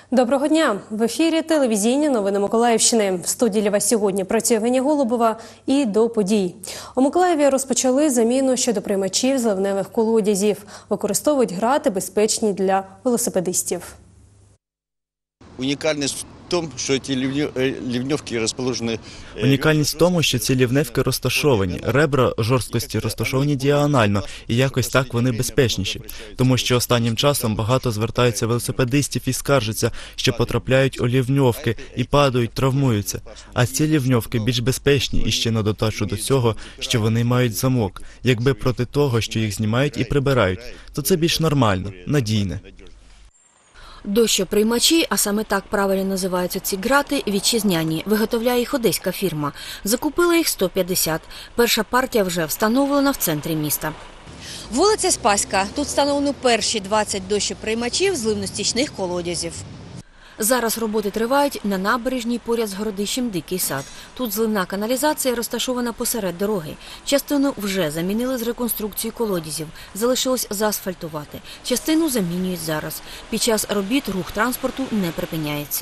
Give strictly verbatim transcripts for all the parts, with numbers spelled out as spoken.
Доброго дня! В ефірі телевізійні новини Миколаївщини. В студії для вас сьогодні працює Євгенія Голубова і до подій. У Миколаєві розпочали заміну щодо приймачів з ливневих колодязів. Використовують грати безпечні для велосипедистів. Унікальність в тому, що ці лівньовки розположені... Унікальність в тому, що ці лівневки розташовані. Ребра жорсткості розташовані діагонально, і якось так вони безпечніші. Тому що останнім часом багато звертаються велосипедистів і скаржаться, що потрапляють у лівньовки і падають, травмуються. А ці лівньовки більш безпечні і ще на додачу до цього, що вони мають замок. Якби проти того, що їх знімають і прибирають, то це більш нормально, надійне. Дощоприймачі, а саме так правильно називаються ці грати, вітчизняні. Виготовляє їх одеська фірма. Закупила їх сто п'ятдесят. Перша партія вже встановлена в центрі міста. Вулиця Спаська. Тут встановлено перші двадцять дощоприймачів зливно-стічних колодязів. Зараз роботи тривають на набережній поряд з городищем Дикий сад. Тут зливна каналізація розташована посеред дороги. Частину вже замінили з реконструкцією колодязів. Залишилось заасфальтувати. Частину замінюють зараз. Під час робіт рух транспорту не припиняється.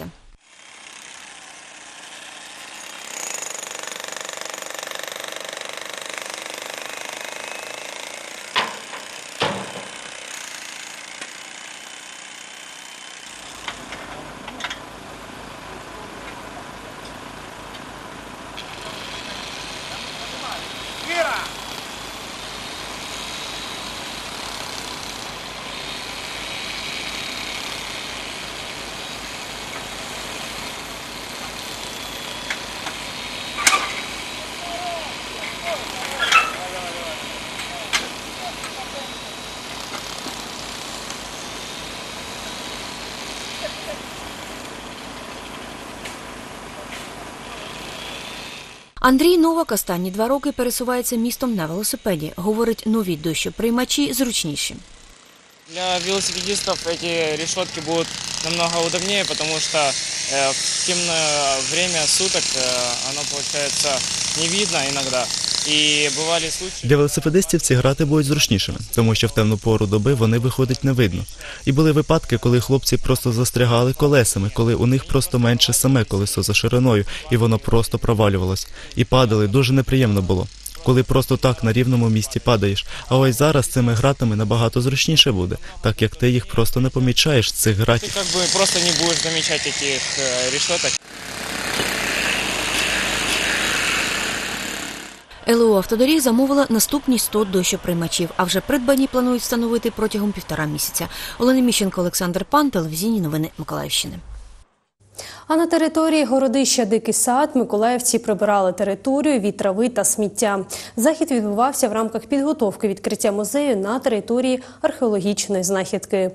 Андрій Новак останні два роки пересувається містом на велосипеді. Говорить, нові дощоприймачі зручніші. Для велосипедистов эти решетки будут намного удобнее, потому что э, в темное время суток э, оно, получается, не видно иногда. І бували случаї... Для велосипедистів ці грати будуть зручнішими, тому що в темну пору доби вони виходить не видно. І були випадки, коли хлопці просто застрягали колесами, коли у них просто менше саме колесо за шириною, і воно просто провалювалось. І падали, дуже неприємно було, коли просто так на рівному місці падаєш. А ось зараз з цими гратами набагато зручніше буде, так як ти їх просто не помічаєш, цих гратів. Ти якби просто не будеш помічати цих решеток. ел о «Автодоріг» замовила наступні сто дощоприймачів, а вже придбані планують встановити протягом півтора місяця. Олена Міщенко, Олександр Пан, телевізійні новини Миколаївщини. А на території городища Дикий сад миколаївці прибирали територію від трави та сміття. Захід відбувався в рамках підготовки відкриття музею на території археологічної знахідки.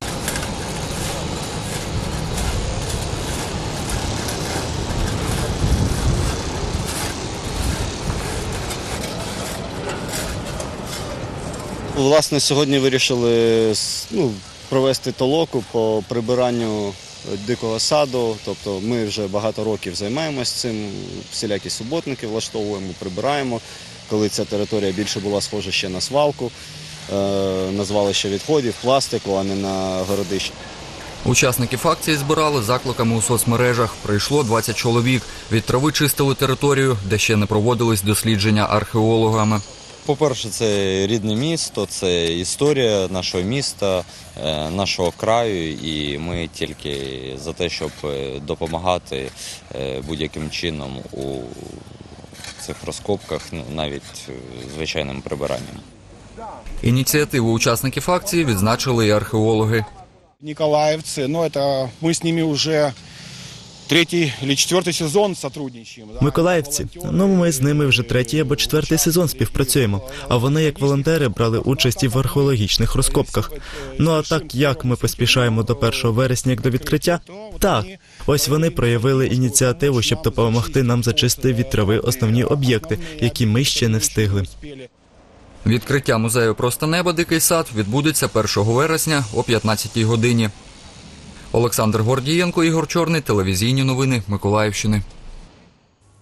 Власне, сьогодні вирішили ну, провести толоку по прибиранню дикого саду. Тобто ми вже багато років займаємося цим, всілякі суботники влаштовуємо, прибираємо. Коли ця територія більше була схожа ще на свалку, на звалище відходів, пластику, а не на городище. Учасників акції збирали закликами у соцмережах. Прийшло двадцять чоловік. Від трави чистили територію, де ще не проводились дослідження археологами. По-перше, це рідне місто, це історія нашого міста, нашого краю, і ми тільки за те, щоб допомагати будь-яким чином у цих розкопках, навіть звичайним прибиранням. Ініціативу учасників акції відзначили і археологи. Николаевцы, ну это мы с ними уже третій чи четвертий сезон співпрацюємо. Миколаївці, ну ми з ними вже третій або четвертий сезон співпрацюємо, а вони як волонтери брали участь і в археологічних розкопках. Ну а так як ми поспішаємо до першого вересня, як до відкриття? Так, ось вони проявили ініціативу, щоб допомогти нам зачистити від трави основні об'єкти, які ми ще не встигли. Відкриття музею «Просто небо. Дикий сад» відбудеться першого вересня о п'ятнадцятій годині. Олександр Гордієнко, Ігор Чорний, телевізійні новини Миколаївщини.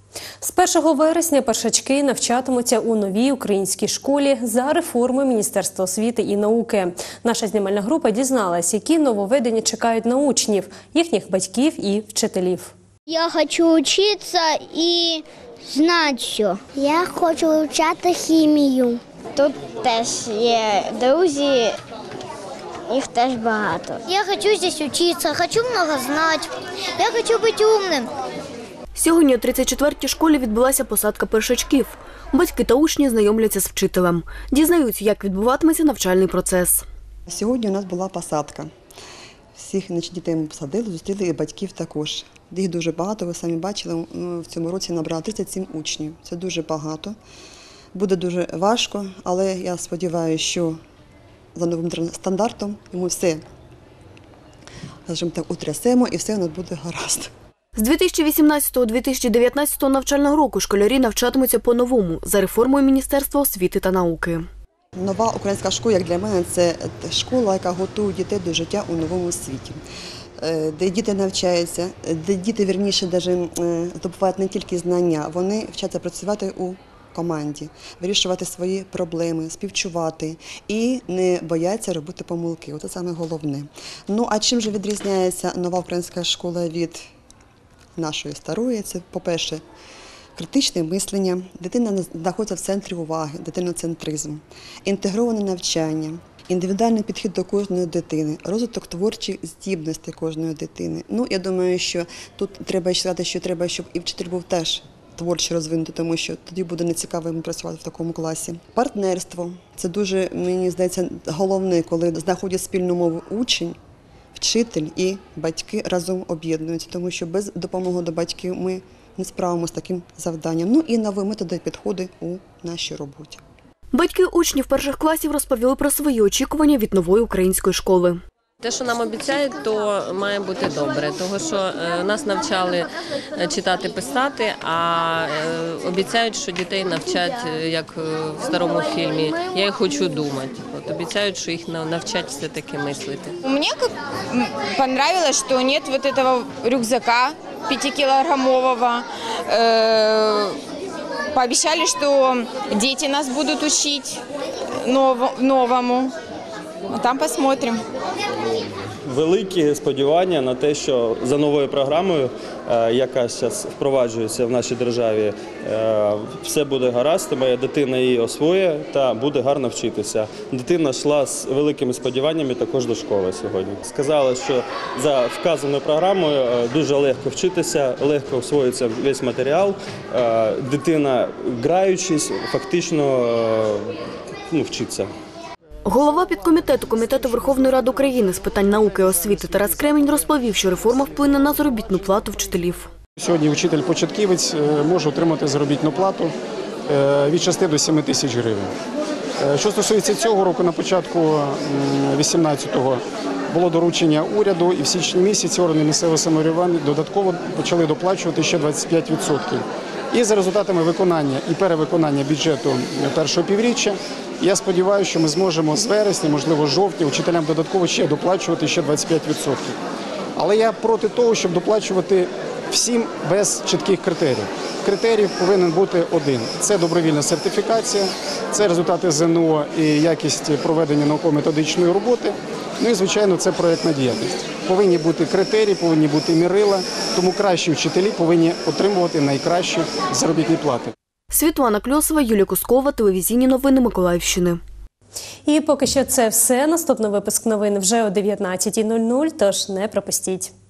З першого вересня першачки навчатимуться у новій українській школі за реформою Міністерства освіти і науки. Наша знімальна група дізналась, які нововведення чекають на учнів, їхніх батьків і вчителів. Я хочу учиться і знати все. Я хочу вивчати хімію. Тут теж є друзі, їх теж багато. Я хочу здесь учиться, хочу много знати, я хочу бути умним. Сьогодні у тридцять четвертій школі відбулася посадка першачків. Батьки та учні знайомляться з вчителем. Дізнаються, як відбуватиметься навчальний процес. Сьогодні у нас була посадка. Всіх значить, дітей ми посадили, зустріли і батьків також. Їх дуже багато, ви самі бачили, в цьому році набрали тридцять сім учнів. Це дуже багато. Буде дуже важко, але я сподіваюся, що за новим стандартом ми все, скажімо так, утрясемо і все у нас буде гаразд. З дві тисячі вісімнадцятого - дві тисячі дев'ятнадцятого навчального року школярі навчатимуться по-новому за реформою Міністерства освіти та науки. Нова українська школа, як для мене, це школа, яка готує дітей до життя у новому світі. Де діти навчаються, де діти, вірніше, здобувають не тільки знання, вони вчаться працювати у команді, вирішувати свої проблеми, співчувати і не бояться робити помилки. Оце саме головне. Ну, а чим же відрізняється нова українська школа від нашої старої? Це, по-перше, критичне мислення, дитина знаходиться в центрі уваги, дитиноцентризм, інтегроване навчання, індивідуальний підхід до кожної дитини, розвиток творчих здібностей кожної дитини. Ну, я думаю, що тут треба сказати, що треба, щоб і вчитель був теж творчо розвинутий, тому що тоді буде нецікаво йому працювати в такому класі. Партнерство – це дуже, мені здається, головне, коли знаходять спільну мову учень, вчитель і батьки разом об'єднуються, тому що без допомоги до батьків ми не справимося з таким завданням. Ну і нові методи, підходи у нашій роботі. Батьки учнів перших класів розповіли про свої очікування від нової української школи. Те, що нам обіцяють, то має бути добре, тому що нас навчали читати, писати, а обіцяють, що дітей навчать, як в старому фільмі, я хочу думати. От обіцяють, що їх навчать все-таки мислити. Мені понравилось, що немає вот этого рюкзака пятикилограммового. Пообещали, что дети нас будут учить новому. А там посмотрим. Великі сподівання на те, що за новою програмою, яка зараз впроваджується в нашій державі, все буде гаразд, моя дитина її освоює та буде гарно вчитися. Дитина йшла з великими сподіваннями також до школи сьогодні. Сказали, що за вказаною програмою дуже легко вчитися, легко освоюється весь матеріал. Дитина, граючись, фактично ну, вчиться. Голова підкомітету Комітету Верховної Ради України з питань науки і освіти Тарас Кремінь розповів, що реформа вплине на заробітну плату вчителів. Сьогодні вчитель-початківець може отримати заробітну плату від шести до семи тисяч гривень. Що стосується цього року, на початку вісімнадцятого було доручення уряду, і в січні місяці органи місцевого самоврядування додатково почали доплачувати ще двадцять п'ять відсотків. І за результатами виконання і перевиконання бюджету першого півріччя, я сподіваюся, що ми зможемо з вересня, можливо, з жовтня, вчителям додатково ще доплачувати ще двадцять п'ять відсотків. Але я проти того, щоб доплачувати всім без чітких критеріїв. Критерій повинен бути один. Це добровільна сертифікація, це результати ЗНО і якість проведення науково-методичної роботи. Ну і, звичайно, це проєктна діяльність. Повинні бути критерії, повинні бути мірила, тому кращі вчителі повинні отримувати найкращі заробітні плати. Світлана Кльосова, Юлія Кускова, телевізійні новини Миколаївщини. І поки що це все. Наступний випуск новин вже о дев'ятнадцятій нуль нуль, тож не пропустіть.